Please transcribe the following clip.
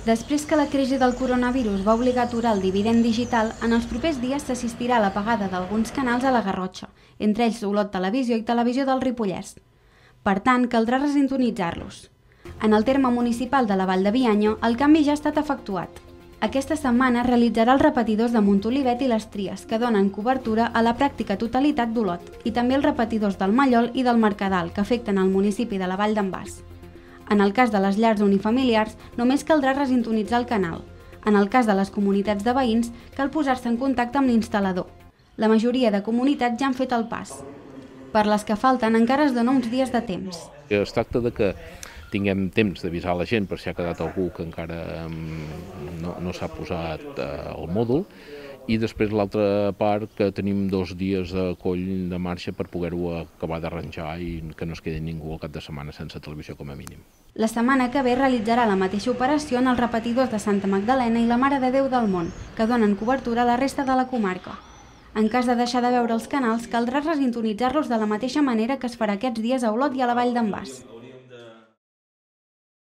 Després que la crisi del coronavirus va obligar a aturar el dividend digital, en els propers dies s'assistirà a l'apagada d'alguns canals a la Garrotxa, entre ells Olot Televisió i Televisió del Ripollès. Per tant, caldrà resintonitzar-los. En el terme municipal de la Vall de Bianya, el canvi ja ha estat efectuat. Aquesta setmana realitzarà els repetidors de Montolivet i les Tries, que donen cobertura a la pràctica totalitat d'Olot, i també els repetidors del Mallol i del Mercadal, que afecten el municipi de la Vall d'en Bas. En el cas de les llars unifamiliars, només caldrà resintonitzar el canal. En el cas de les comunitats de veïns, cal posar-se en contacte amb l'instal·lador. La majoria de comunitats ja han fet el pas. Per les que falten, encara es dona uns dies de temps. Es tracta de que tinguem temps d'avisar la gent per si ha quedat algú que encara no s'ha posat el mòdul, i després l'altra part que tenim 2 dies de coll de marxa per poder-ho acabar d'arranjar i que no es quedi ningú al cap de setmana sense televisió com a mínim. La setmana que ve realitzarà la mateixa operació en els repetidors de Santa Magdalena i la Mare de Déu del Mont, que donen cobertura a la resta de la comarca. En cas de deixar de veure els canals, caldrà resintonitzar-los de la mateixa manera que es farà aquests dies a Olot i a la Vall d'en Bas.